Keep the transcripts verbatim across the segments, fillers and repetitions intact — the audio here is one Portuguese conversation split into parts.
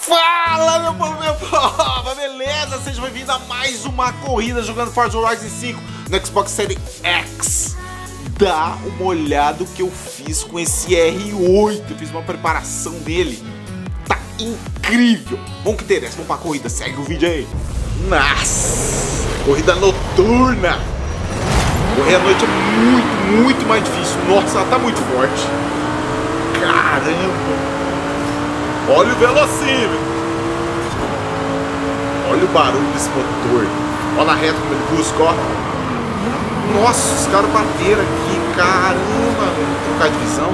Fala, meu povo, meu povo, beleza? Seja bem-vindo a mais uma corrida jogando Forza Horizon cinco no Xbox Series X. Dá uma olhada o que eu fiz com esse R oito, eu fiz uma preparação dele, tá incrível. Vamos que interessa, vamos pra corrida, segue o vídeo aí. Nossa, corrida noturna. Correr à noite é muito, muito mais difícil. Nossa, ela tá muito forte. Caramba. Olha o velocímetro. Olha o barulho desse motor. Olha na reta como ele busca, ó. Nossa, os caras bateram aqui. Caramba, velho. Trocar de visão.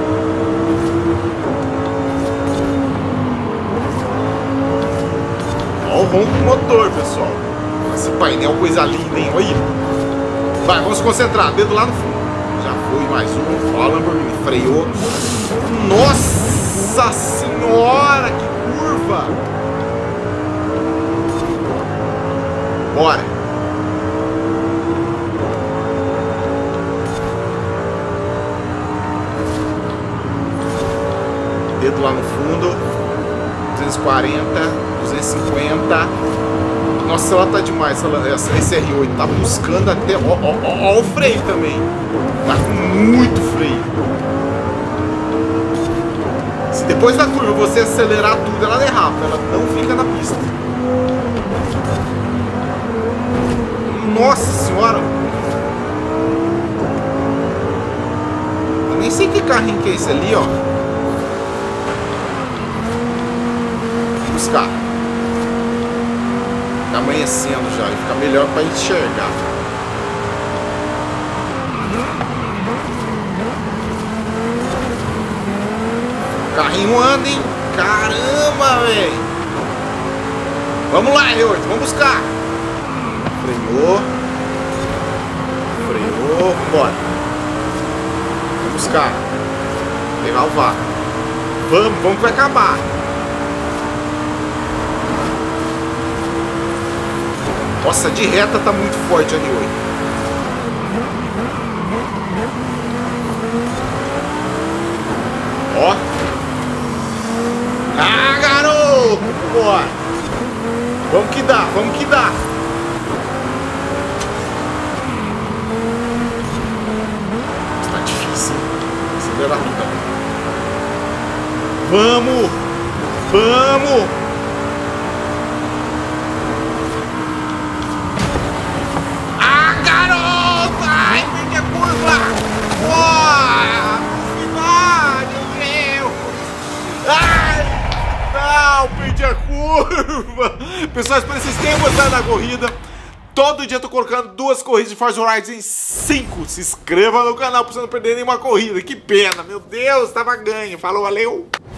Olha o ronco do motor, pessoal. Esse painel, coisa linda, hein? Olha aí. Vai, vamos se concentrar. Dedo lá no fundo. Já foi mais um. Ó, a Lamborghini freou. Nossa senhora, que curva! Bora! Dedo lá no fundo. duzentos e quarenta, duzentos e cinquenta. Nossa, ela tá demais. Ela, essa, esse R oito tá buscando até. Ó, ó, ó, ó o freio também. Tá com muito freio. Se depois da curva você acelerar tudo, ela derrapa. Ela não fica na pista. Nossa senhora. Eu nem sei que carrinho que é esse ali, ó. Vou buscar. Tá amanhecendo já, e fica melhor para enxergar. O carrinho anda, hein? Caramba, velho! Vamos lá, R oito, vamos buscar! Freou. Freou, bora! Vamos buscar. Pegar o vácuo. Vamos, vamos que vai acabar! Nossa, de reta tá muito forte a R oito. Ó. Ah, garoto! Bora. Vamos que dá, vamos que dá. Tá difícil, hein? Acelerar tudo. Vamos! Vamos! Perdi a curva. Pessoal, espero que vocês tenham gostado da corrida. Todo dia eu tô colocando duas corridas de Forza Horizon cinco. Se inscreva no canal pra você não perder nenhuma corrida. Que pena, meu Deus, tava ganho. Falou, valeu.